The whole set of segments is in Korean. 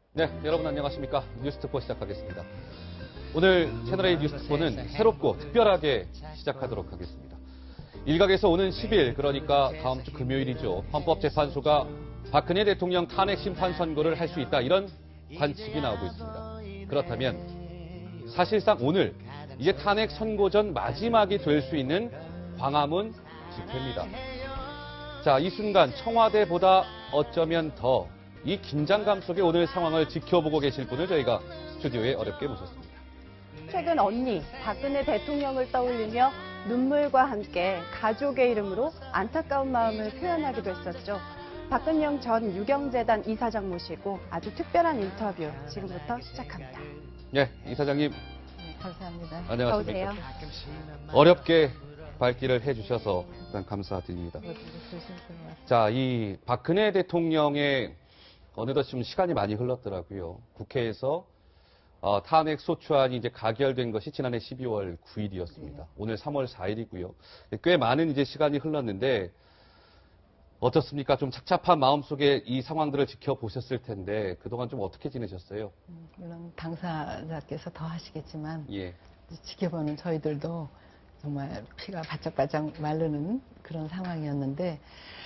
네, 여러분 안녕하십니까. 뉴스특보 시작하겠습니다. 오늘 채널A 뉴스특보는 새롭고 특별하게 시작하도록 하겠습니다. 일각에서 오는 10일, 그러니까 다음 주 금요일이죠. 헌법재판소가 박근혜 대통령 탄핵 심판 선고를 할 수 있다, 이런 관측이 나오고 있습니다. 그렇다면 사실상 오늘 이제 탄핵 선고 전 마지막이 될 수 있는 광화문 집회입니다. 자, 이 순간 청와대보다 어쩌면 더 이 긴장감 속에 오늘 상황을 지켜보고 계실 분을 저희가 스튜디오에 어렵게 모셨습니다. 최근 언니 박근혜 대통령을 떠올리며 눈물과 함께 가족의 이름으로 안타까운 마음을 표현하기도 했었죠. 박근영 전 유경재단 이사장 모시고 아주 특별한 인터뷰 지금부터 시작합니다. 네, 이사장님. 네, 감사합니다. 안녕하십니까. 어렵게 발길을 해주셔서 일단 감사드립니다. 자, 이 박근혜 대통령의 어느덧 지금 시간이 많이 흘렀더라고요. 국회에서 탄핵 소추안이 이제 가결된 것이 지난해 12월 9일이었습니다. 오늘 3월 4일이고요. 꽤 많은 이제 시간이 흘렀는데 어떻습니까? 좀 착잡한 마음속에 이 상황들을 지켜보셨을 텐데 그동안 좀 어떻게 지내셨어요? 물론 당사자께서 더 하시겠지만 예. 지켜보는 저희들도 정말 피가 바짝바짝 마르는 그런 상황이었는데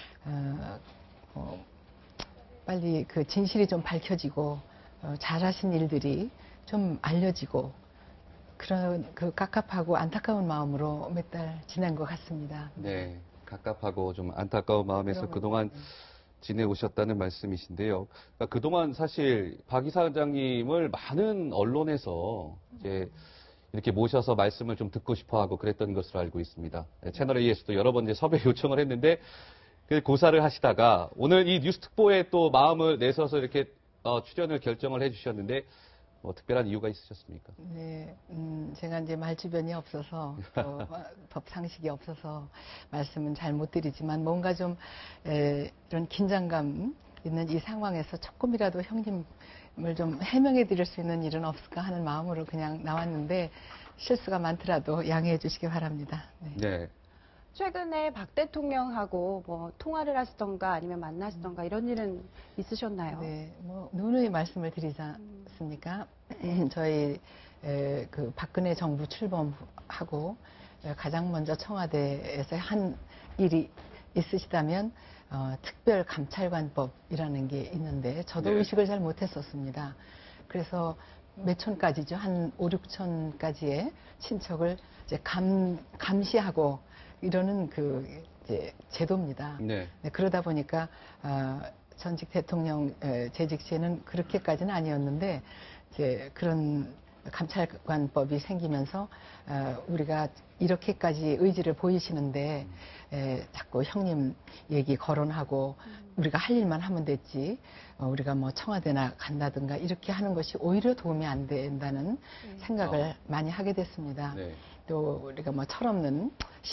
빨리 그 진실이 좀 밝혀지고 잘하신 일들이 좀 알려지고 그런 그 갑갑하고 안타까운 마음으로 몇 달 지난 것 같습니다. 네, 갑갑하고 좀 안타까운 마음에서 그동안 지내오셨다는 말씀이신데요. 그러니까 그동안 사실 박 이사장님을 많은 언론에서 이제 이렇게 모셔서 말씀을 좀 듣고 싶어하고 그랬던 것으로 알고 있습니다. 채널A에서도 여러 번 이제 섭외 요청을 했는데 고사를 하시다가 오늘 이 뉴스특보에 또 마음을 내서서 이렇게 출연을 결정을 해주셨는데 뭐 특별한 이유가 있으셨습니까? 네, 제가 이제 말주변이 없어서 또 법 상식이 없어서 말씀은 잘 못 드리지만 뭔가 좀 이런 긴장감 있는 이 상황에서 조금이라도 형님을 좀 해명해 드릴 수 있는 일은 없을까 하는 마음으로 그냥 나왔는데 실수가 많더라도 양해해 주시기 바랍니다. 네. 네. 최근에 박 대통령하고 뭐 통화를 하시던가 아니면 만나시던가 이런 일은 있으셨나요? 네, 뭐 누누이 말씀을 드리지 않습니까? 저희 그 박근혜 정부 출범하고 가장 먼저 청와대에서 한 일이 있으시다면 특별 감찰관법이라는 게 있는데 저도 네. 의식을 잘 못했었습니다. 그래서 몇 천까지죠, 한 5, 6천까지의 친척을 이제 감시하고 이러는 그 이제 제도입니다. 네. 네, 그러다 보니까 전직 대통령 재직 시에는 그렇게까지는 아니었는데 이제 그런 감찰관법이 생기면서 우리가 이렇게까지 의지를 보이시는데 자꾸 형님 얘기 거론하고 우리가 할 일만 하면 됐지 우리가 뭐 청와대나 간다든가 이렇게 하는 것이 오히려 도움이 안 된다는 생각을 많이 하게 됐습니다. 네. 또 우리가 뭐 철없는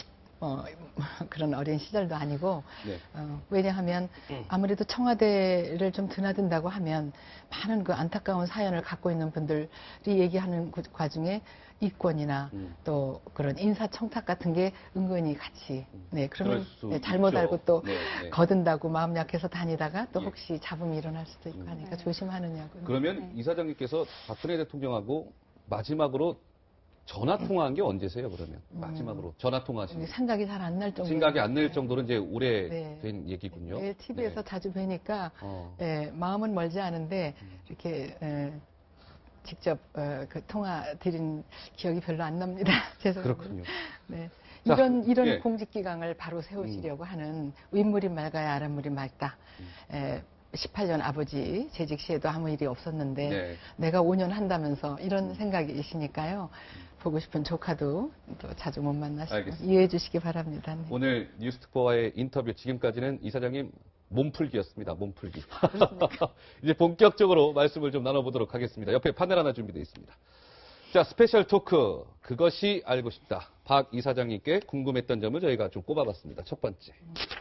그런 어린 시절도 아니고 네. 왜냐하면 아무래도 청와대를 좀 드나든다고 하면 많은 그 안타까운 사연을 갖고 있는 분들이 얘기하는 그 과중에 이권이나 또 그런 인사청탁 같은 게 은근히 같이 그러면 잘못 있죠. 알고 또 네. 거둔다고 마음 약해서 다니다가 또 예. 혹시 잡음이 일어날 수도 있고 하니까 조심하느냐고. 그러면 이사장님께서 박근혜 대통령하고 마지막으로 전화 통화한 게 언제세요, 그러면? 마지막으로 전화 통화하신 게. 생각이 잘 안 날 정도. 생각이 안 날 정도로 이제 오래된 얘기군요. 매일 TV에서 네. 자주 뵈니까 마음은 멀지 않은데 이렇게 직접 그 통화 드린 기억이 별로 안 납니다. 죄송합니다. 그렇군요. 네. 자, 이런 예. 공직기강을 바로 세우시려고 하는 윗물이 맑아야 아랫물이 맑다. 18년 아버지 재직 시에도 아무 일이 없었는데 네. 내가 5년 한다면서 이런 생각이시니까요. 보고 싶은 조카도 또 자주 못 만나시고 알겠습니다. 이해해 주시기 바랍니다. 네. 오늘 뉴스특보와의 인터뷰 지금까지는 이사장님 몸풀기였습니다. 몸풀기. 이제 본격적으로 말씀을 좀 나눠보도록 하겠습니다. 옆에 파넬 하나 준비되어 있습니다. 자, 스페셜 토크. 그것이 알고 싶다. 박 이사장님께 궁금했던 점을 저희가 좀 꼽아봤습니다. 첫 번째.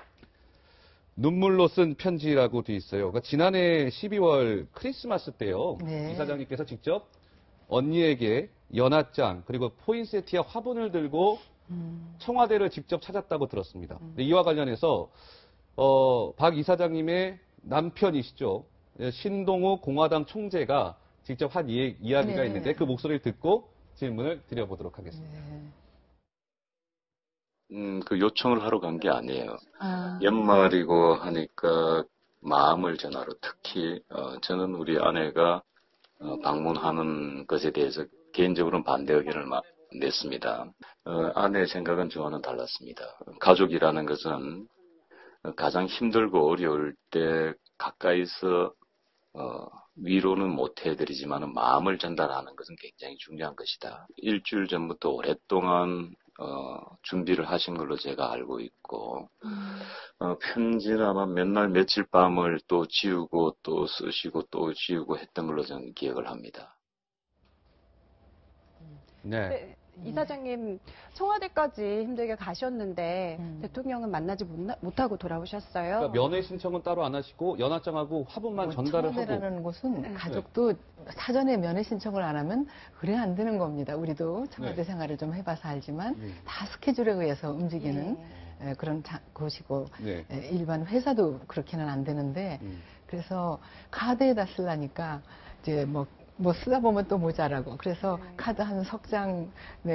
눈물로 쓴 편지라고 돼 있어요. 그러니까 지난해 12월 크리스마스 때요. 네. 이사장님께서 직접 언니에게 연하장 그리고 포인세티아 화분을 들고 청와대를 직접 찾았다고 들었습니다. 근데 이와 관련해서 박 이사장님의 남편이시죠. 신동욱 공화당 총재가 직접 한 이야기가 네. 있는데 그 목소리를 듣고 질문을 드려보도록 하겠습니다. 그 요청을 하러 간 게 아니에요. 아, 연말이고 하니까 마음을 전하러 특히 저는 우리 아내가 방문하는 것에 대해서 개인적으로는 반대 의견을 냈습니다. 아내의 생각은 저와는 달랐습니다. 가족이라는 것은 가장 힘들고 어려울 때 가까이서 위로는 못 해드리지만 마음을 전달하는 것은 굉장히 중요한 것이다. 일주일 전부터 오랫동안 준비를 하신 걸로 제가 알고 있고 편지는 아마 몇 날 며칠 밤을 또 지우고 또 쓰시고 또 지우고 했던 걸로 저는 기억을 합니다. 네. 네, 이사장님 청와대까지 힘들게 가셨는데 음. 대통령은 만나지 못하고 돌아오셨어요. 그러니까 면회 신청은 따로 안 하시고 연하장하고 화분만 전달을 하고. 청와대라는 곳은 가족도 사전에 면회 신청을 안 하면 그래 안 되는 겁니다. 우리도 청와대 네. 생활을 좀 해봐서 알지만 다 스케줄에 의해서 움직이는 그런 곳이고 네. 일반 회사도 그렇게는 안 되는데 그래서 카드에다 쓰려니까 이제 뭐 쓰다 보면 또 모자라고 그래서 카드 한 석 장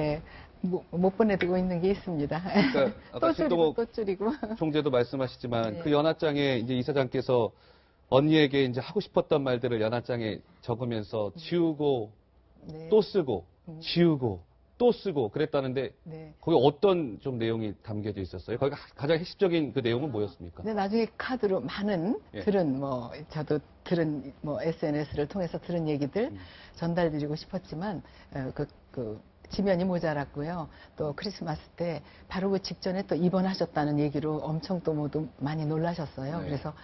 못 보내두고 있는 게 있습니다. 그러니까 아까 또 줄이고. 총재도 말씀하시지만 네. 그 연하장에 이제 이사장께서 언니에게 이제 하고 싶었던 말들을 연하장에 적으면서 지우고 네. 또 쓰고 지우고 또 쓰고 그랬다는데 네. 거기 어떤 좀 내용이 담겨져 있었어요? 거기 가장 핵심적인 그 내용은 뭐였습니까? 근데 나중에 카드로 많은 예. 저도 들은 SNS를 통해서 들은 얘기들 전달드리고 싶었지만 그 지면이 모자랐고요. 또 크리스마스 때 바로 그 직전에 또 입원하셨다는 얘기로 엄청 또 모두 많이 놀라셨어요. 네. 그래서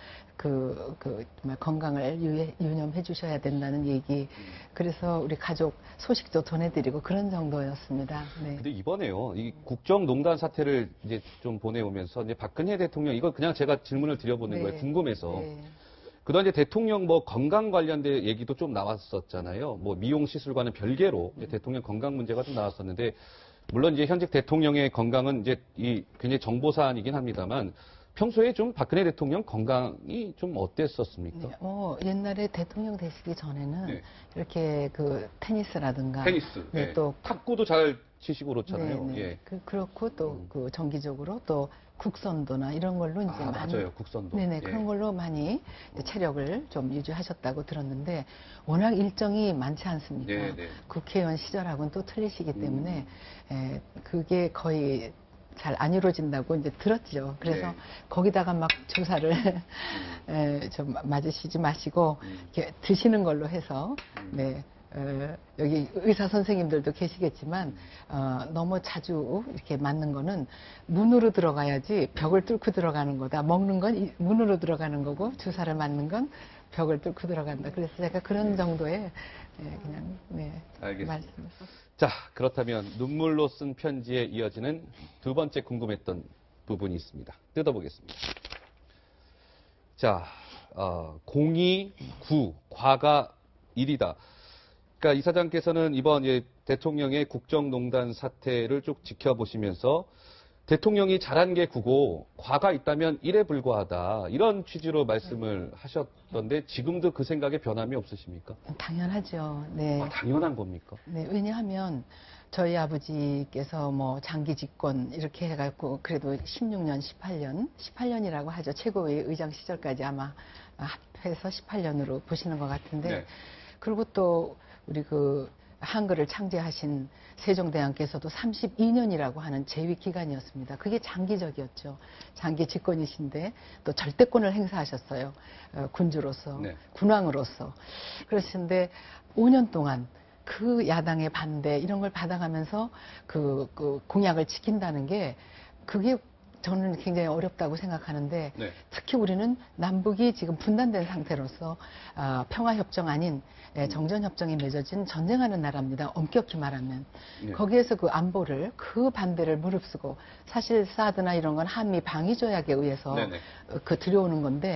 정말 건강을 유념해 주셔야 된다는 얘기. 그래서 우리 가족 소식도 전해드리고 그런 정도였습니다. 네. 근데 이번에요, 이 국정농단 사태를 이제 좀 보내오면서 이제 박근혜 대통령, 이거 그냥 제가 질문을 드려보는 네. 거예요. 궁금해서. 네. 그다음 이제 대통령 뭐 건강 관련된 얘기도 좀 나왔었잖아요. 뭐 미용 시술과는 별개로 이제 대통령 건강 문제가 좀 나왔었는데, 물론 이제 현직 대통령의 건강은 이제 이 굉장히 정보 사안이긴 합니다만, 평소에 좀 박근혜 대통령 건강이 좀 어땠었습니까? 네, 옛날에 대통령 되시기 전에는 네. 이렇게 그 테니스라든가 테니스, 네, 예. 또 탁구도 잘 치시고 그렇잖아요. 네, 네. 예. 그렇고 또 그 정기적으로 또 국선도나 이런 걸로 이제 아, 많이 맞아요. 국선도. 네네 예. 그런 걸로 많이 이제 체력을 좀 유지하셨다고 들었는데 워낙 일정이 많지 않습니까? 네, 네. 국회의원 시절하고는 또 틀리시기 때문에 그게 거의 잘 안 이루어진다고 이제 들었죠. 그래서 네. 거기다가 막 주사를 좀 맞으시지 마시고 이렇게 드시는 걸로 해서 네. 여기 의사 선생님들도 계시겠지만 너무 자주 이렇게 맞는 거는 문으로 들어가야지 벽을 뚫고 들어가는 거다. 먹는 건 문으로 들어가는 거고 주사를 맞는 건 벽을 뚫고 들어간다. 그래서 제가 그런 정도의 그냥 알겠습니다. 말씀을. 자, 그렇다면 눈물로 쓴 편지에 이어지는 두 번째 궁금했던 부분이 있습니다. 뜯어보겠습니다. 자, 029, 과가 1이다. 그러니까 이사장께서는 이번 대통령의 국정농단 사태를 쭉 지켜보시면서 대통령이 잘한 게 9고 과가 있다면 1에 불과하다. 이런 취지로 말씀을 하셨던데 지금도 그 생각에 변함이 없으십니까? 당연하죠. 네. 당연한 겁니까? 네, 왜냐하면 저희 아버지께서 뭐 장기 집권 이렇게 해갖고 그래도 16년, 18년이라고 하죠. 최고위 의장 시절까지 아마 합해서 18년으로 보시는 것 같은데 네. 그리고 또 우리 그 한글을 창제하신 세종대왕께서도 32년이라고 하는 재위 기간이었습니다. 그게 장기적이었죠. 장기 집권이신데 또 절대권을 행사하셨어요. 군주로서, 네. 군왕으로서. 그러시는데 5년 동안 그 야당의 반대 이런 걸 받아가면서 그 공약을 지킨다는 게 그게 저는 굉장히 어렵다고 생각하는데 네. 특히 우리는 남북이 지금 분단된 상태로서 평화협정 아닌 정전협정이 맺어진 전쟁하는 나라입니다. 엄격히 말하면. 네. 거기에서 그 안보를 그 반대를 무릅쓰고 사실 사드나 이런 건 한미 방위조약에 의해서 네네. 들여오는 건데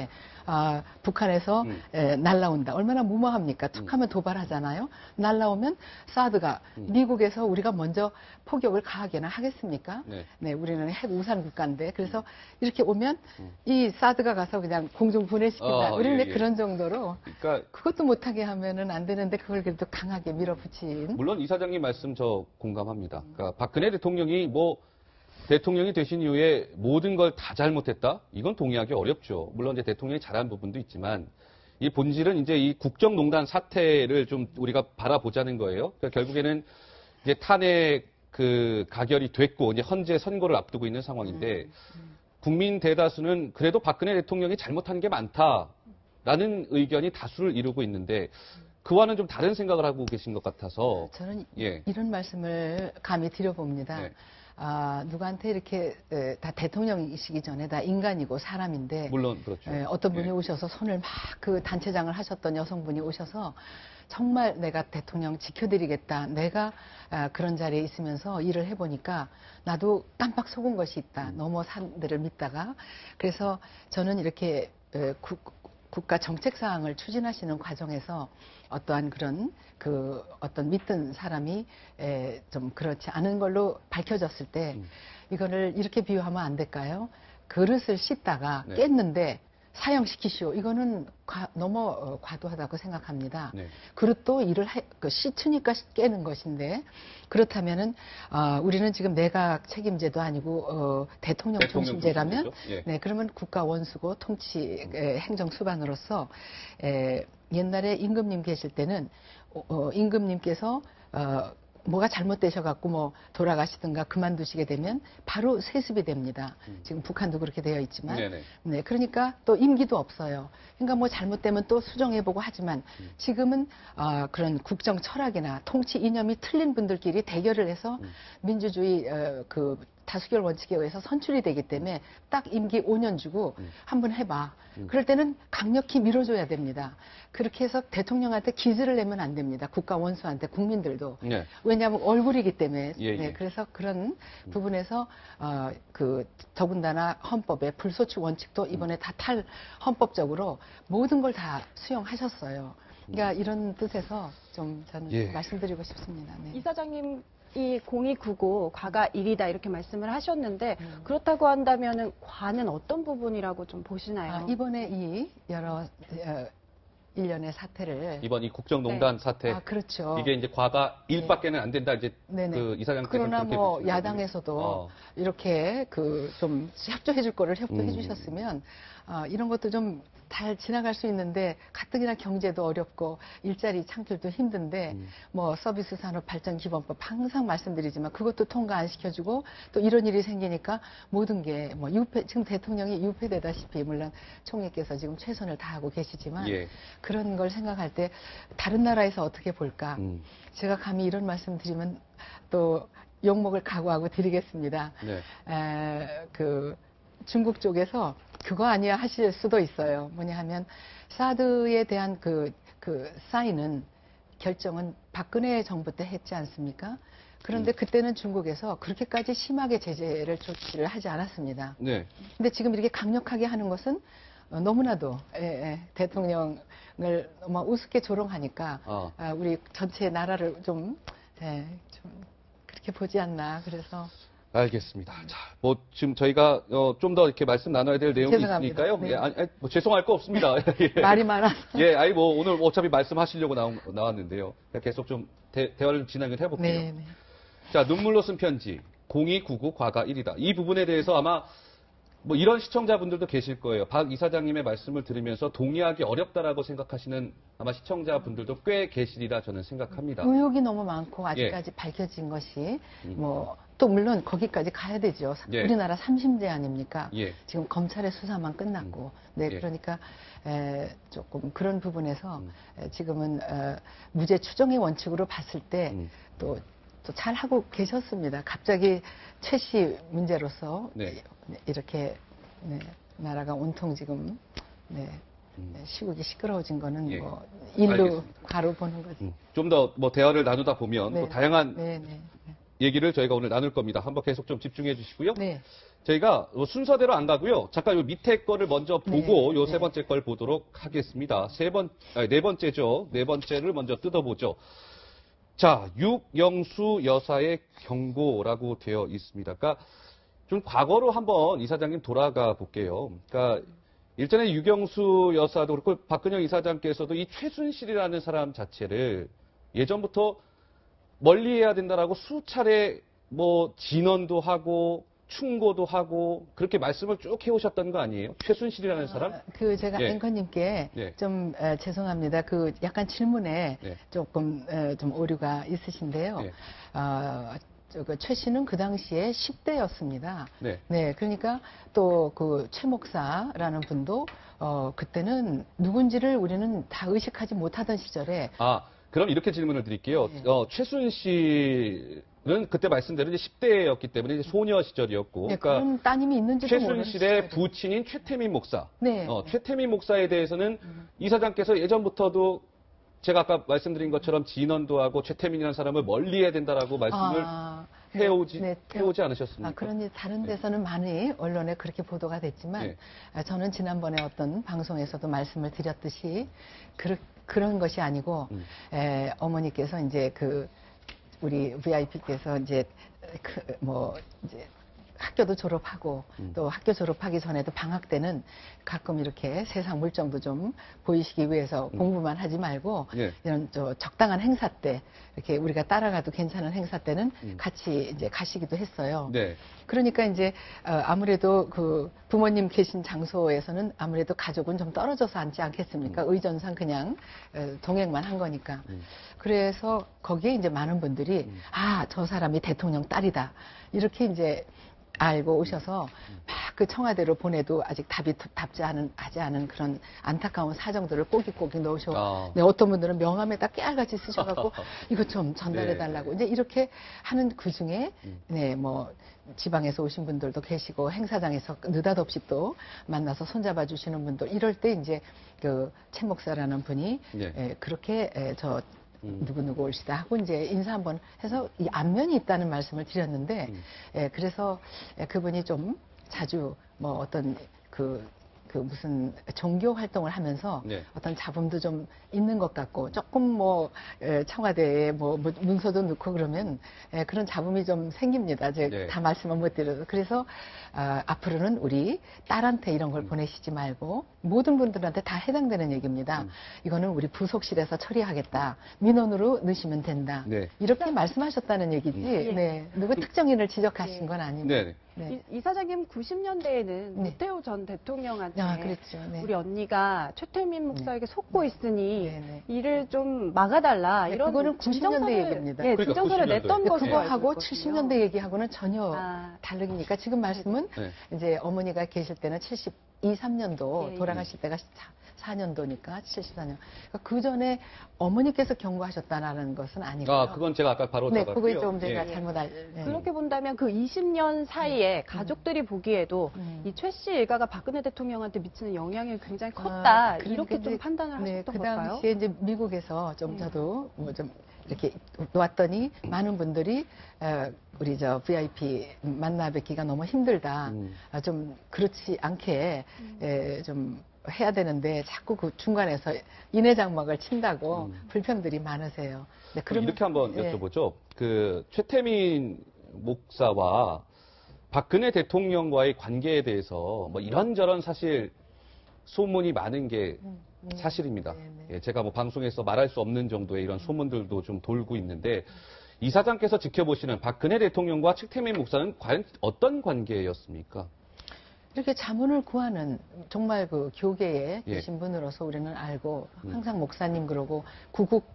북한에서 날라온다. 얼마나 무모합니까? 툭하면 도발하잖아요. 날라오면 사드가 미국에서 우리가 먼저 포격을 가하게나 하겠습니까? 네, 우리는 핵 우산 국가인데 그래서 이렇게 오면 이 사드가 가서 그냥 공중 분해시킨다. 우리는 예, 예. 그런 정도로 그러니까 그것도 못하게 하면은 안 되는데 그걸 그래도 강하게 밀어붙인. 물론 이사장님 말씀 저 공감합니다. 그러니까 박근혜 대통령이 뭐 대통령이 되신 이후에 모든 걸 다 잘못했다? 이건 동의하기 어렵죠. 물론 이제 대통령이 잘한 부분도 있지만 이 본질은 이제 이 국정농단 사태를 좀 우리가 바라보자는 거예요. 그러니까 결국에는 이제 탄핵 그 가결이 됐고 이제 헌재 선고를 앞두고 있는 상황인데 국민 대다수는 그래도 박근혜 대통령이 잘못한 게 많다라는 의견이 다수를 이루고 있는데 그와는 좀 다른 생각을 하고 계신 것 같아서 저는 예. 이런 말씀을 감히 드려봅니다. 네. 누구한테 이렇게 다 대통령이시기 전에 다 인간이고 사람인데 물론 그렇죠. 어떤 분이 예. 오셔서 손을 막 그 단체장을 하셨던 여성분이 오셔서 정말 내가 대통령 지켜드리겠다. 내가 그런 자리에 있으면서 일을 해보니까 나도 깜빡 속은 것이 있다. 너무 산들을 믿다가. 그래서 저는 이렇게 국가 정책 사항을 추진하시는 과정에서 어떠한 그런 어떤 믿던 사람이 좀 그렇지 않은 걸로 밝혀졌을 때 이거를 이렇게 비유하면 안 될까요? 그릇을 씻다가 네. 깼는데 사형시키시오. 이거는 너무 과도하다고 생각합니다. 네. 그릇도 일을 씻으니까 깨는 것인데 그렇다면은 우리는 지금 내각 책임제도 아니고 대통령 중심제라면 예. 네, 그러면 국가 원수고 통치 행정 수반으로서 옛날에 임금님 계실 때는 임금님께서 뭐가 잘못되셔갖고 뭐 돌아가시든가 그만두시게 되면 바로 세습이 됩니다. 지금 북한도 그렇게 되어 있지만, 네네. 네, 그러니까 또 임기도 없어요. 그러니까 뭐 잘못되면 또 수정해보고 하지만 지금은 그런 국정 철학이나 통치 이념이 틀린 분들끼리 대결을 해서 민주주의 그 다수결 원칙에 의해서 선출이 되기 때문에 딱 임기 5년 주고 한번 해봐. 그럴 때는 강력히 밀어줘야 됩니다. 그렇게 해서 대통령한테 기즈를 내면 안 됩니다. 국가 원수한테 국민들도. 네. 왜냐하면 얼굴이기 때문에. 예, 예. 네, 그래서 그런 부분에서 더군다나 헌법의 불소추 원칙도 이번에 다 헌법적으로 모든 걸 다 수용하셨어요. 그러니까 이런 뜻에서 좀 저는 예. 말씀드리고 싶습니다. 네. 이사장님 이 0299 과가 1이다 이렇게 말씀을 하셨는데 그렇다고 한다면은 과는 어떤 부분이라고 좀 보시나요? 이번에 이 여러 일련의 사태를 이번 이 국정농단 사태 그렇죠. 이게 이제 과가 1밖에는 안 된다 이제 네네. 그 이사장께서 그러나 그렇게 뭐 보시는 야당에서도 거군요. 이렇게 좀 협조해 줄 거를 협조해 주셨으면 이런 것도 좀 잘 지나갈 수 있는데 가뜩이나 경제도 어렵고 일자리 창출도 힘든데 뭐 서비스 산업 발전 기본법 항상 말씀드리지만 그것도 통과 안 시켜주고 또 이런 일이 생기니까 모든 게 뭐 지금 대통령이 유폐되다시피 물론 총리께서 지금 최선을 다하고 계시지만 예. 그런 걸 생각할 때 다른 나라에서 어떻게 볼까? 제가 감히 이런 말씀 드리면 또 욕먹을 각오하고 드리겠습니다. 네. 중국 쪽에서 그거 아니야 하실 수도 있어요. 뭐냐 하면 사드에 대한 그 사인은 결정은 박근혜 정부 때 했지 않습니까? 그런데 그때는 중국에서 그렇게까지 심하게 조치를 하지 않았습니다. 네. 근데 지금 이렇게 강력하게 하는 것은 너무나도 대통령을 너무 우습게 조롱하니까 우리 전체 나라를 좀 그렇게 보지 않나. 그래서 알겠습니다. 자, 뭐 지금 저희가 좀 더 이렇게 말씀 나눠야 될 내용이 죄송합니다. 있으니까요. 네. 예, 아니, 뭐 죄송할 거 없습니다. 예. 말이 많아서. 예, 아니 뭐 오늘 어차피 말씀하시려고 나왔는데요. 계속 좀 대화를 진행을 해볼게요. 네, 네. 자, 눈물로 쓴 편지 0299 과가 1이다. 이 부분에 대해서 아마 뭐 이런 시청자분들도 계실 거예요. 박 이사장님의 말씀을 들으면서 동의하기 어렵다라고 생각하시는 아마 시청자분들도 꽤 계시리라 저는 생각합니다. 의혹이 너무 많고 아직까지 밝혀진 것이 또 물론 거기까지 가야 되죠. 예. 우리나라 3심제 아닙니까? 예. 지금 검찰의 수사만 끝났고. 네, 예. 그러니까 조금 그런 부분에서 지금은 무죄 추정의 원칙으로 봤을 때 또 잘 하고 계셨습니다. 갑자기 최 씨 문제로서 네. 이렇게 나라가 온통 지금 시국이 시끄러워진 거는 예. 뭐 일로 알겠습니다. 과로 보는 거지. 좀 더 뭐 대화를 나누다 보면 네. 또 다양한 네, 네, 얘기를 저희가 오늘 나눌 겁니다. 한번 계속 좀 집중해 주시고요. 네. 저희가 순서대로 안 가고요. 잠깐 요 밑에 거를 먼저 보고 네, 요 세 네. 번째 걸 보도록 하겠습니다. 네 번째죠. 네 번째를 먼저 뜯어보죠. 자, 육영수 여사의 경고라고 되어 있습니다. 그러니까 좀 과거로 한번 이사장님 돌아가 볼게요. 그러니까 일전에 육영수 여사도 그렇고 박근영 이사장께서도 이 최순실이라는 사람 자체를 예전부터 멀리해야 된다라고 수차례 뭐 진언도 하고 충고도 하고 그렇게 말씀을 쭉 해오셨던 거 아니에요? 최순실이라는 사람? 그 제가 예. 앵커님께 예. 좀 죄송합니다. 그 약간 질문에 예. 조금 좀 오류가 있으신데요. 예. 최 씨는 그 당시에 10대였습니다. 네. 네, 그러니까 또 그 최 목사라는 분도 그때는 누군지를 우리는 다 의식하지 못하던 시절에 아, 그럼 이렇게 질문을 드릴게요. 네. 최순실은 그때 말씀대로 이제 10대였기 때문에 이제 소녀 시절이었고. 네, 그러니까 그런 따님이 있는지도 모르는 최순실의 시절에. 부친인 최태민 목사. 네. 최태민 목사에 대해서는 이사장께서 예전부터도 제가 아까 말씀드린 것처럼 진언도 하고 최태민이라는 사람을 멀리해야 된다라고 말씀을 해오지 않으셨습니까? 그런 다른 데서는 많이 언론에 그렇게 보도가 됐지만 네. 저는 지난번에 어떤 방송에서도 말씀을 드렸듯이 그런 것이 아니고 어머니께서 이제 우리 VIP께서 이제 이제 학교도 졸업하고 또 학교 졸업하기 전에도 방학 때는 가끔 이렇게 세상 물정도 좀 보이시기 위해서 공부만 하지 말고 예. 이런 적당한 행사 때 이렇게 우리가 따라가도 괜찮은 행사 때는 같이 이제 가시기도 했어요. 네. 그러니까 이제 아무래도 그 부모님 계신 장소에서는 아무래도 가족은 좀 떨어져서 앉지 않겠습니까? 의전상 그냥 동행만 한 거니까. 그래서 거기에 이제 많은 분들이 저 사람이 대통령 딸이다. 이렇게 이제 알고 오셔서 막 그 청와대로 보내도 아직 하지 않은 그런 안타까운 사정들을 꼬깃꼬깃 넣으셔. 네, 어떤 분들은 명함에다 깨알같이 쓰셔갖고 이거 좀 전달해달라고. 이제 이렇게 하는 그 중에 네, 지방에서 오신 분들도 계시고 행사장에서 느닷없이 또 만나서 손잡아 주시는 분들 이럴 때 이제 그 최 목사라는 분이 그렇게 누구누구 올시다 하고 이제 인사 한번 해서 이 안면이 있다는 말씀을 드렸는데 그래서 그분이 좀 자주 어떤 무슨 종교 활동을 하면서 어떤 잡음도 좀 있는 것 같고 조금 청와대에 문서도 넣고 그러면 그런 잡음이 좀 생깁니다. 제가 다 말씀을 못 드려도. 그래서 앞으로는 우리 딸한테 이런 걸 보내시지 말고 모든 분들한테 다 해당되는 얘기입니다. 이거는 우리 부속실에서 처리하겠다. 민원으로 넣으시면 된다. 네. 이렇게 말씀하셨다는 얘기지. 네. 누구 특정인을 지적하신 건 아닙니다. 네. 네. 이사장님 90년대에는 노태우 전 대통령한테 그렇죠. 네. 우리 언니가 최태민 목사에게 속고 있으니 네. 이를 좀 막아달라 이런 그거는 90년대 얘기입니다. 예, 그러니까 진정서를 90년대. 냈던 것으로 그거하고 알고 있거든요. 70년대 얘기하고는 전혀 다르니까 지금 말씀은 이제 어머니가 계실 때는 72, 3년도 돌아가실 때가 4년도니까 74년. 그러니까 그 전에 어머니께서 경고하셨다는 것은 아니고요. 그건 제가 아까 바로 네, 잡았고요. 그거 좀 제가 잘못 그렇게 본다면 그 20년 사이에 가족들이 보기에도 이 최 씨 일가가 박근혜 대통령한테 미치는 영향이 굉장히 컸다. 이렇게 좀 판단을 하셨던 그 걸까요? 당시에 이제 미국에서 좀 저도 좀 이렇게 왔더니 많은 분들이 우리 VIP 만나 뵙기가 너무 힘들다. 좀 그렇지 않게 좀 해야 되는데 자꾸 그 중간에서 인해장막을 친다고 불평들이 많으세요. 네, 그럼 이렇게 한번 여쭤보죠. 그 최태민 목사와 박근혜 대통령과의 관계에 대해서 이런저런 사실 소문이 많은 게 사실입니다. 제가 방송에서 말할 수 없는 정도의 이런 소문들도 좀 돌고 있는데 이사장께서 지켜보시는 박근혜 대통령과 최태민 목사는 과연 어떤 관계였습니까? 이렇게 자문을 구하는 정말 그 교계에 계신 분으로서 우리는 알고 항상 목사님 그러고 구국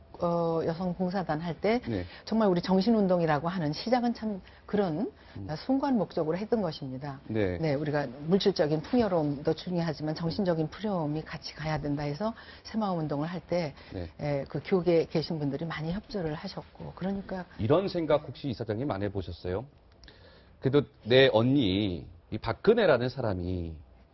여성봉사단 할 때 정말 우리 정신운동이라고 하는 시작은 참 그런 순관 목적으로 했던 것입니다. 네, 우리가 물질적인 풍요로움도 중요하지만 정신적인 풍요로움이 같이 가야 된다 해서 새마음 운동을 할 때 그 교계에 계신 분들이 많이 협조를 하셨고 그러니까 이런 생각 혹시 이사장님 안 해보셨어요? 그래도 내 언니 이 박근혜라는 사람이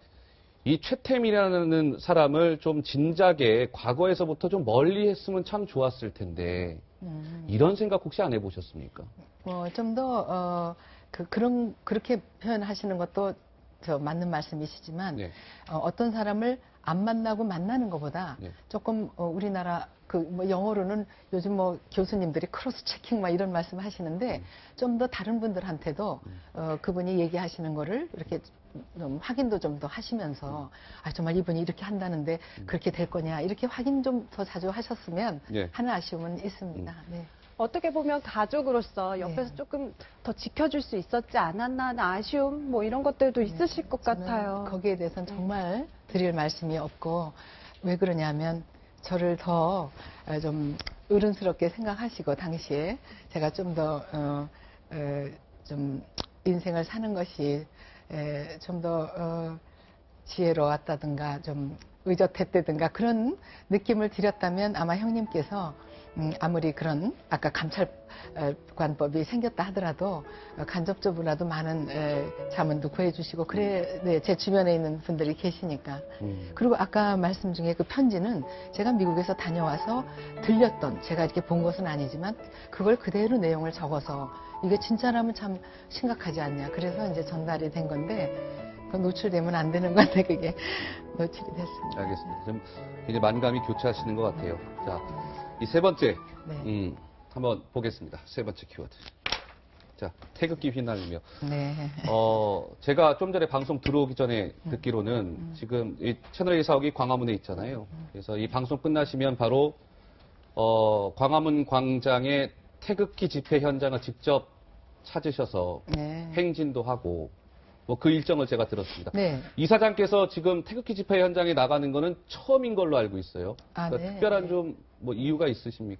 이 최태민이라는 사람을 좀 진작에 과거에서부터 좀 멀리 했으면 참 좋았을 텐데 이런 생각 혹시 안 해보셨습니까? 좀 더 그렇게 표현하시는 것도 맞는 말씀이시지만, 네. 어떤 사람을 안 만나고 만나는 것보다 네. 조금 우리나라 영어로는 요즘 교수님들이 크로스 체킹 막 이런 말씀 하시는데 좀 더 다른 분들한테도 그분이 얘기하시는 거를 이렇게 좀 확인도 좀 더 하시면서 정말 이분이 이렇게 한다는데 그렇게 될 거냐 이렇게 확인 좀 더 자주 하셨으면 네. 하는 아쉬움은 있습니다. 네. 어떻게 보면 가족으로서 옆에서 네. 조금 더 지켜줄 수 있었지 않았나 하는 아쉬움 뭐 이런 것들도 있으실 것 저는 같아요. 거기에 대해서는 정말 드릴 말씀이 없고 왜 그러냐면 저를 더 좀 어른스럽게 생각하시고 당시에 제가 좀 더 좀 인생을 사는 것이 좀 더 지혜로웠다든가 좀 의젓했다든가 그런 느낌을 드렸다면 아마 형님께서 아무리 그런 아까 감찰관법이 생겼다 하더라도 간접적으로라도 많은 자문도 구해주시고 그래 네, 제 주변에 있는 분들이 계시니까 그리고 아까 말씀 중에 그 편지는 제가 미국에서 다녀와서 들렸던 제가 이렇게 본 것은 아니지만 그걸 그대로 내용을 적어서 이게 진짜라면 참 심각하지 않냐 그래서 이제 전달이 된 건데 그건 노출되면 안 되는 건데 그게 노출이 됐습니다. 알겠습니다. 좀 이제 만감이 교차하시는 것 같아요. 자, 이 세 번째, 네. 한번 보겠습니다. 세 번째 키워드. 자, 태극기 휘날리며. 네. 제가 좀 전에 방송 들어오기 전에 듣기로는 지금 이 채널A 사옥이 광화문에 있잖아요. 그래서 이 방송 끝나시면 바로, 광화문 광장의 태극기 집회 현장을 직접 찾으셔서 네. 행진도 하고, 뭐 그 일정을 제가 들었습니다. 네. 이사장께서 지금 태극기 집회 현장에 나가는 거는 처음인 걸로 알고 있어요. 아, 그러니까 네. 특별한 좀 뭐 이유가 있으십니까?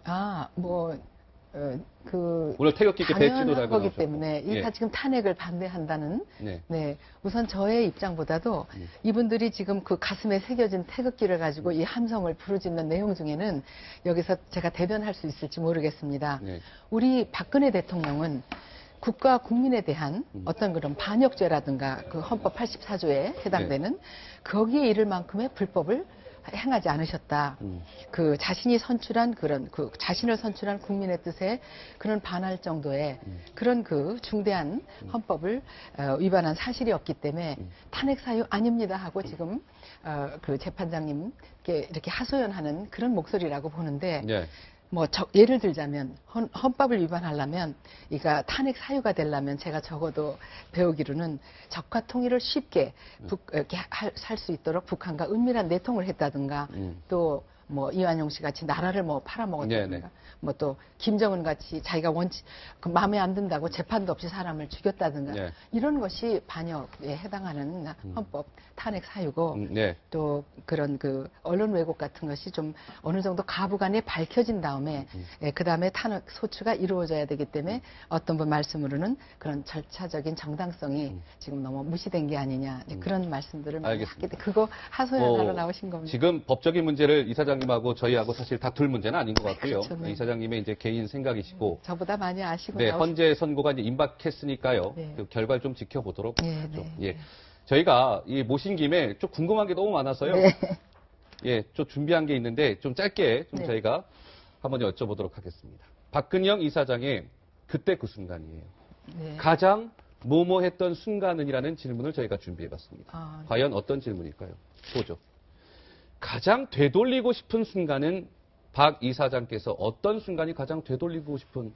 오늘 태극기 이렇게 배지도 당연한 달고 거기 나오셨고. 때문에 이 예. 다 지금 탄핵을 반대한다는 네. 네 우선 저의 입장보다도 이분들이 지금 그 가슴에 새겨진 태극기를 가지고 이 함성을 부르짖는 내용 중에는 여기서 제가 대변할 수 있을지 모르겠습니다. 네. 우리 박근혜 대통령은 국가 국민에 대한 어떤 그런 반역죄라든가 그 헌법 84조에 해당되는 거기에 이를 만큼의 불법을 행하지 않으셨다. 그 자신이 선출한 그런 그 자신을 선출한 국민의 뜻에 그런 반할 정도의 그런 그 중대한 헌법을 위반한 사실이 없기 때문에 탄핵 사유 아닙니다 하고 지금 그 재판장님께 이렇게 하소연하는 그런 목소리라고 보는데 네. 예를 들자면 헌법을 위반하려면 이가 탄핵 사유가 되려면 제가 적어도 배우기로는 적과 통일을 쉽게 이렇게 살 수 있도록 북한과 은밀한 내통을 했다든가 또 이완용 씨 같이 나라를 팔아먹었다든가 또 김정은 같이 자기가 마음에 안 든다고 재판도 없이 사람을 죽였다든가 네. 이런 것이 반역에 해당하는 헌법 탄핵 사유고 또 그런 그 언론 왜곡 같은 것이 좀 어느 정도 가부간에 밝혀진 다음에 그 다음에 탄핵 소추가 이루어져야 되기 때문에 어떤 분 말씀으로는 그런 절차적인 정당성이 지금 너무 무시된 게 아니냐 그런 말씀들을 많이 하게 돼 그거 하소연하러 나오신 겁니다. 지금 법적인 문제를 이사장님하고 저희하고 사실 다툴 문제는 아닌 것 같고요. 그렇죠, 네. 이사장님의 이제 개인 생각이시고 저보다 많이 아시고 네, 헌재 선고가 이제 임박했으니까요. 네. 그 결과를 좀 지켜보도록 네, 하죠. 네. 예. 저희가 이 모신 김에 좀 궁금한 게 너무 많아서요. 네. 예, 좀 준비한 게 있는데 좀 짧게 좀 네. 저희가 한번 여쭤보도록 하겠습니다. 박근영 이사장의 그때 그 순간이에요. 네. 가장 뭐뭐했던 순간은이라는 질문을 저희가 준비해봤습니다. 네. 과연 어떤 질문일까요? 보죠. 가장 되돌리고 싶은 순간은 박 이사장께서 어떤 순간이 가장 되돌리고 싶은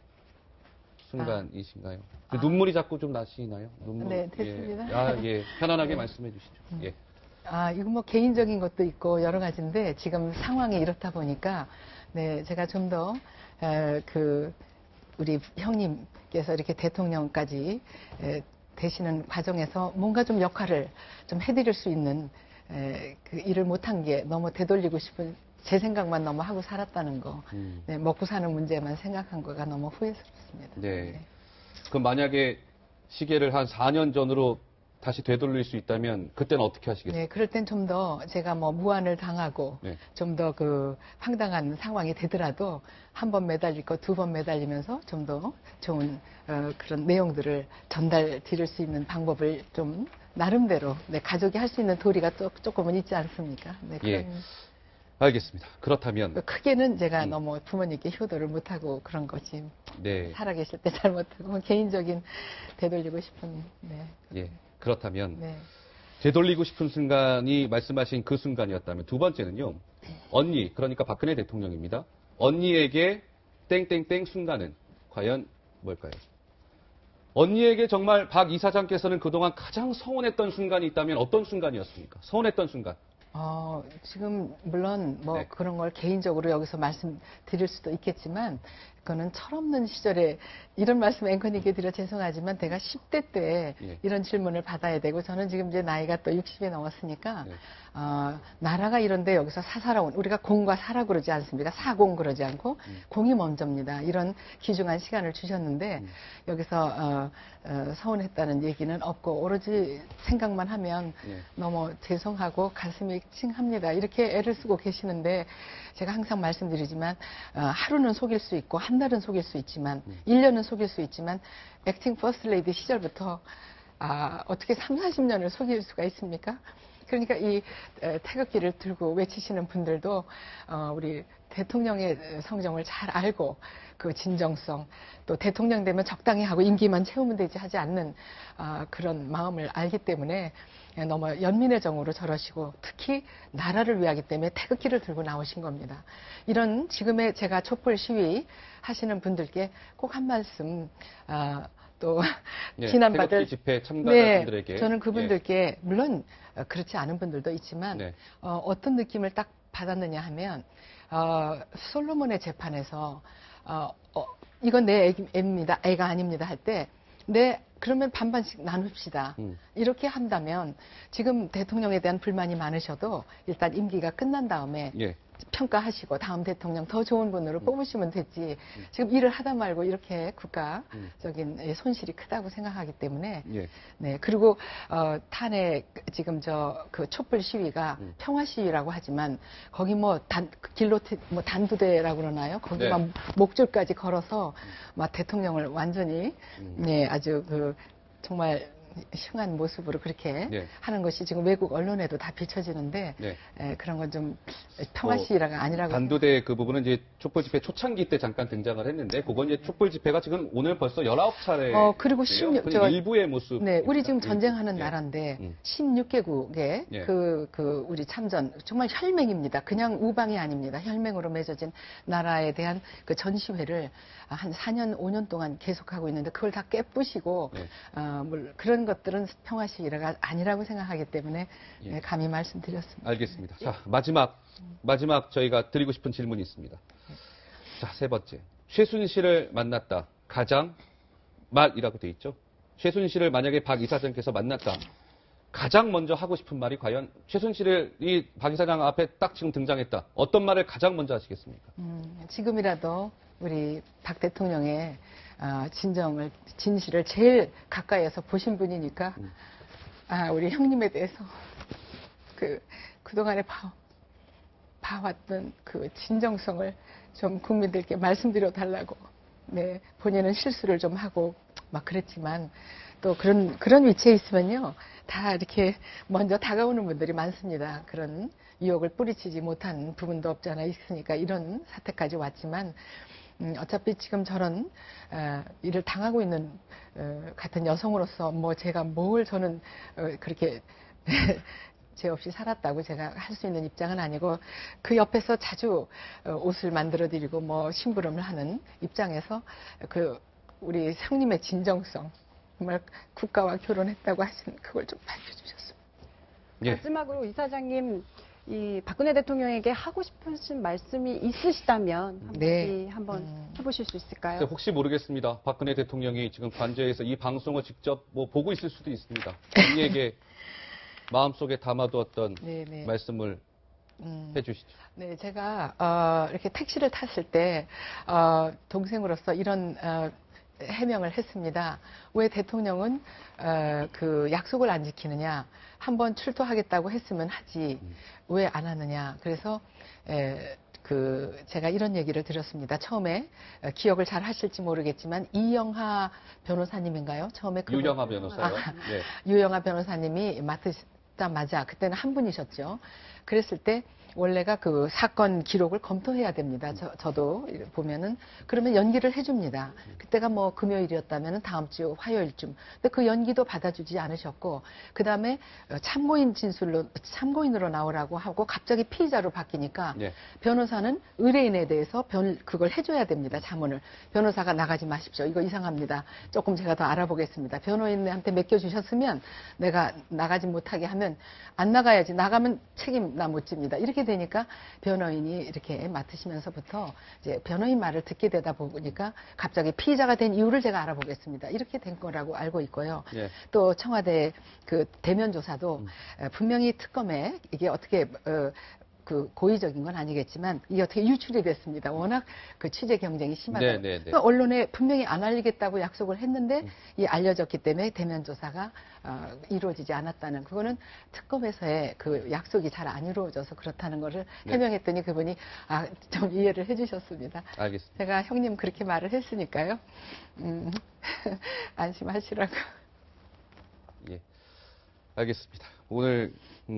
순간이신가요? 눈물이 자꾸 좀 나시나요? 눈물. 네, 됐습니다. 예. 편안하게 네. 말씀해 주시죠. 예. 이거 개인적인 것도 있고 여러 가지인데 지금 상황이 이렇다 보니까 네, 제가 좀 더 우리 형님께서 이렇게 대통령까지 되시는 과정에서 뭔가 좀 역할을 좀 해드릴 수 있는 그 일을 못한 게 너무 되돌리고 싶은 제 생각만 너무 하고 살았다는 거, 네, 먹고 사는 문제만 생각한 거가 너무 후회스럽습니다. 네. 그럼 만약에 시계를 한 4년 전으로 다시 되돌릴 수 있다면 그때는 어떻게 하시겠어요? 네, 그럴 땐 좀 더 제가 무한을 당하고 네. 좀 더 그 황당한 상황이 되더라도 한 번 매달릴 거 두 번 매달리면서 좀 더 좋은 그런 내용들을 전달 드릴 수 있는 방법을 좀 나름대로 네, 가족이 할 수 있는 도리가 조금은 있지 않습니까? 네, 예. 알겠습니다. 그렇다면 크게는 제가 너무 부모님께 효도를 못하고 그런 거지 네. 살아계실 때 잘못하고 개인적인 되돌리고 싶은 네. 예. 그렇다면 네. 되돌리고 싶은 순간이 말씀하신 그 순간이었다면 두 번째는요. 언니, 그러니까 박근혜 대통령입니다. 언니에게 땡땡땡 순간은 과연 뭘까요? 언니에게 정말 박 이사장께서는 그동안 가장 서운했던 순간이 있다면 어떤 순간이었습니까? 서운했던 순간. 지금 물론 뭐 네. 그런 걸 개인적으로 여기서 말씀드릴 수도 있겠지만 그거는 철없는 시절에 이런 말씀 앵커님께 드려 죄송하지만 제가 10대 때 예. 이런 질문을 받아야 되고 저는 지금 이제 나이가 또 60이 넘었으니까 네. 나라가 이런데 여기서 사사로운 우리가 공과 사라 그러지 않습니까? 사공 그러지 않고 공이 먼저입니다. 이런 귀중한 시간을 주셨는데 여기서 서운했다는 얘기는 없고 오로지 생각만 하면 예. 너무 죄송하고 가슴이 찡합니다. 이렇게 애를 쓰고 계시는데 제가 항상 말씀드리지만 하루는 속일 수 있고 한 달은 속일 수 있지만 1년은 속일 수 있지만 액팅 퍼스트 레이디 시절부터 어떻게 3, 40년을 속일 수가 있습니까? 그러니까 이 태극기를 들고 외치시는 분들도 우리 대통령의 성정을 잘 알고 그 진정성 또 대통령 되면 적당히 하고 임기만 채우면 되지 하지 않는 그런 마음을 알기 때문에 너무 연민의 정으로 저러시고 특히 나라를 위하기 때문에 태극기를 들고 나오신 겁니다. 이런 지금의 제가 촛불 시위 하시는 분들께 꼭 한 말씀 또 예, 비난받을 태극기 집회 참가자분들에게 네, 저는 그분들께 물론 그렇지 않은 분들도 있지만 네. 어떤 느낌을 딱 받았느냐 하면 솔로몬의 재판에서 이건 내 애입니다, 애가 아닙니다 할 때 그러면 반반씩 나눕시다. 이렇게 한다면 지금 대통령에 대한 불만이 많으셔도 일단 임기가 끝난 다음에 예. 평가하시고 다음 대통령 더 좋은 분으로 뽑으시면 됐지. 지금 일을 하다 말고 이렇게 국가적인 손실이 크다고 생각하기 때문에 예. 네 그리고 탄핵 지금 그 촛불 시위가 평화 시위라고 하지만 거기 길로 단두대라고 그러나요? 거기 네. 막 목줄까지 걸어서 막 대통령을 완전히 네 아주 정말 흉한 모습으로 그렇게 네. 하는 것이 지금 외국 언론에도 다 비춰지는데 네. 그런 건 좀 평화 시위가 아니라고 단두대 그 부분은 이제 촛불 집회 초창기 때 잠깐 등장을 했는데 그건 이제 촛불 집회가 지금 오늘 벌써 19차례 그리고 일부의 모습. 네, 우리 지금 전쟁하는 나라인데 16개국의 예. 우리 참전 정말 혈맹입니다. 그냥 우방이 아닙니다. 혈맹으로 맺어진 나라에 대한 그 전시회를 한 4년, 5년 동안 계속하고 있는데 그걸 다 깨부시고 네. 그런 것들은 평화 시위가 아니라고 생각하기 때문에 예. 네, 감히 말씀드렸습니다. 알겠습니다. 자, 마지막 저희가 드리고 싶은 질문이 있습니다. 자, 세 번째. 최순실을 만났다. 가장 말이라고 돼 있죠. 최순실을 만약에 박 이사장께서 만났다. 가장 먼저 하고 싶은 말이 과연 최순실이 박 이사장 앞에 딱 지금 등장했다. 어떤 말을 가장 먼저 하시겠습니까? 지금이라도 우리 박 대통령의 진실을 제일 가까이에서 보신 분이니까 우리 형님에 대해서 그동안에 봐왔던 그 진정성을 좀 국민들께 말씀드려 달라고. 네, 본인은 실수를 좀 하고 막 그랬지만 또 그런 위치에 있으면요 다 이렇게 먼저 다가오는 분들이 많습니다. 그런 유혹을 뿌리치지 못한 부분도 없지 않아 있으니까 이런 사태까지 왔지만 어차피 지금 저런 일을 당하고 있는 같은 여성으로서 제가 저는 그렇게 죄 없이 살았다고 제가 할 수 있는 입장은 아니고 그 옆에서 자주 옷을 만들어 드리고 심부름을 하는 입장에서 우리 형님의 진정성 정말 국가와 결혼했다고 하시는 그걸 좀 밝혀주셨습니다. 예. 마지막으로 이사장님 이 박근혜 대통령에게 하고 싶으신 말씀이 있으시다면 네. 한번 해보실 수 있을까요? 혹시 모르겠습니다. 박근혜 대통령이 지금 관저에서 이 방송을 직접 보고 있을 수도 있습니다. 언니에게 마음속에 담아두었던 네네. 말씀을 해주시죠. 네, 제가 이렇게 택시를 탔을 때 동생으로서 이런 해명을 했습니다. 왜 대통령은 그 약속을 안 지키느냐? 한번 출두하겠다고 했으면 하지 왜 안 하느냐? 그래서 제가 이런 얘기를 드렸습니다. 처음에 기억을 잘 하실지 모르겠지만 이영하 변호사님인가요? 처음에 유영하 변호사요. 유영하 변호사님이 맡으시자마자 그때는 한 분이셨죠. 그랬을 때 원래가 그 사건 기록을 검토해야 됩니다. 저도 보면은 그러면 연기를 해줍니다. 그때가 뭐 금요일이었다면 다음 주 화요일쯤. 근데 그 연기도 받아주지 않으셨고 그 다음에 참고인으로 나오라고 하고 갑자기 피의자로 바뀌니까 예. 변호사는 의뢰인에 대해서 그걸 해줘야 됩니다. 자문을. 변호사가 나가지 마십시오. 이거 이상합니다. 조금 제가 더 알아보겠습니다. 변호인한테 맡겨주셨으면 내가 나가지 못하게 하면 안 나가야지. 나가면 책임 나 못 집니다. 이렇게 되니까 변호인이 이렇게 맡으시면서부터 이제 변호인 말을 듣게 되다 보니까 갑자기 피의자가 된 이유를 제가 알아보겠습니다. 이렇게 된 거라고 알고 있고요. 예. 또 청와대 그 대면 조사도 분명히 특검에 이게 어떻게 그 고의적인 건 아니겠지만 이게 어떻게 유출이 됐습니다. 워낙 그 취재 경쟁이 심하다. 네, 네, 네. 그러니까 언론에 분명히 안 알리겠다고 약속을 했는데 이 알려졌기 때문에 대면 조사가 이루어지지 않았다는 그거는 특검에서의 그 약속이 잘 안 이루어져서 그렇다는 거를 네. 해명했더니 그분이 좀 이해를 해주셨습니다. 알겠습니다. 제가 형님 그렇게 말을 했으니까요. 안심하시라고. 예. 알겠습니다. 오늘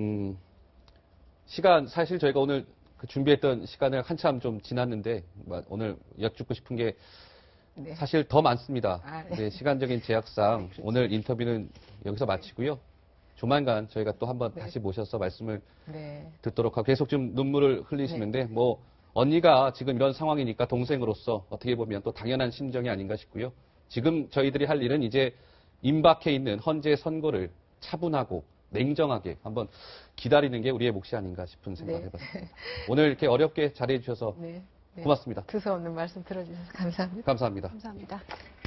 시간 사실 저희가 오늘 그 준비했던 시간을 한참 좀 지났는데 오늘 여쭙고 싶은 게 네. 사실 더 많습니다. 네. 네, 시간적인 제약상 오늘 인터뷰는 여기서 마치고요. 조만간 저희가 또 한번 네. 다시 모셔서 말씀을 네. 듣도록 하고 계속 좀 눈물을 흘리시는데 뭐 언니가 지금 이런 상황이니까 동생으로서 어떻게 보면 또 당연한 심정이 아닌가 싶고요. 지금 저희들이 할 일은 이제 임박해 있는 헌재 선고를 차분하고 냉정하게 한번 기다리는 게 우리의 몫이 아닌가 싶은 생각을 해봤습니다. 오늘 이렇게 어렵게 자리해 주셔서 네. 네. 고맙습니다. 두서없는 말씀 들어주셔서 감사합니다. 감사합니다. 감사합니다.